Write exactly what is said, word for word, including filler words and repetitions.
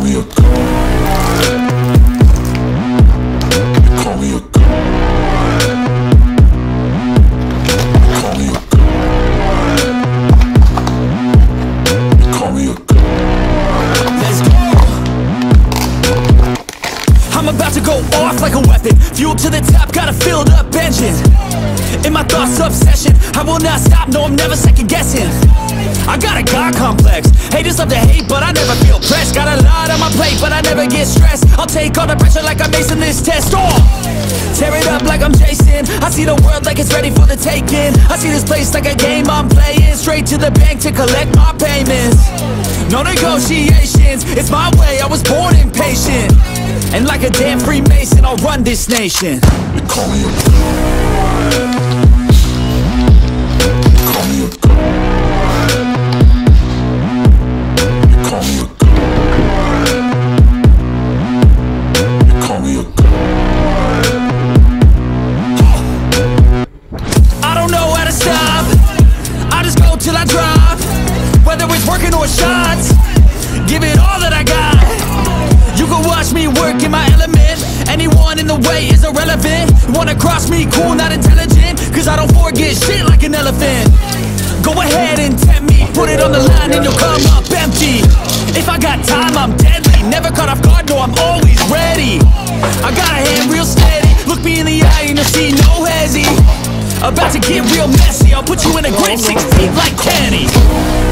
me a god. You call me a god. You call me a god. You call me a god. Let's go. I'm about to go off like a weapon. Fuel to the top, got a filled up engine. In my thoughts, obsession, I will not stop, no, I'm never second guessing. I got a God complex. Haters love to hate, but I never feel pressed. Got a lot on my plate, but I never get stressed. I'll take all the pressure like I'm acing this test. Oh! Tear it up like I'm Jason. I see the world like it's ready for the taking. I see this place like a game I'm playing. Straight to the bank to collect my payments. No negotiations, it's my way, I was born impatient. And like a damn Freemason, I'll run this nation. You call me a god. You call me a god. You call me a god. You call me a god. I don't know how to stop, I just go till I drop. Whether it's working or shots, give it all that I got. You can watch me work in my element. Anyone in the way is irrelevant. You wanna cross me, cool, not intelligent. Cause I don't forget shit like an elephant. Go ahead and tempt me, put it on the line and you'll come up empty. If I got time, I'm deadly. Never caught off guard, no, I'm always ready. I got a hand real steady. Look me in the eye and you'll see no hezzy. About to get real messy, I'll put you in a grave six feet like Kenny.